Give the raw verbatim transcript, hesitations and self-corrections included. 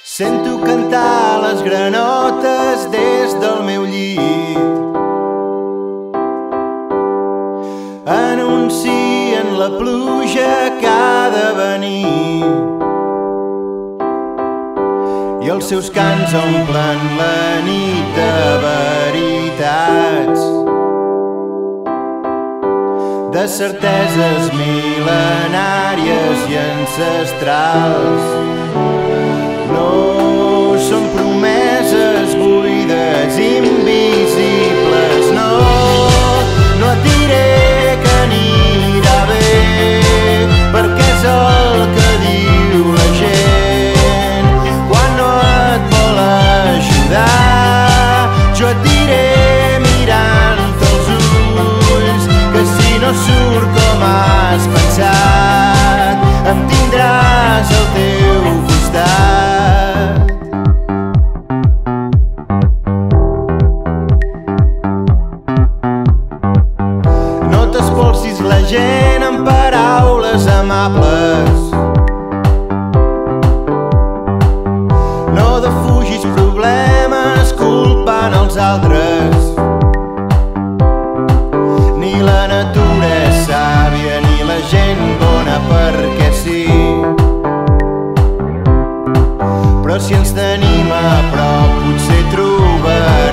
Sento cantar les granotes des del meu llit. Anuncien la pluja que ha de venir i els seus cants omplen la nit de veritats, de certeses mil·lenàries i ancestrals. No són promeses buides, invisibles, no. No et diré que anirà bé, perquè és el que diu la gent quan no et vol ajudar. Jo et diré mirant-te els ulls que si no surt com has pensat, em tindràs al teu costat. No t'espolsis la gent amb paraules amables, no defugis problemes culpant els altres. Ni la natura és sàvia, ni la gent bona perquè sí. Però si ens tenim a prop potser trobarem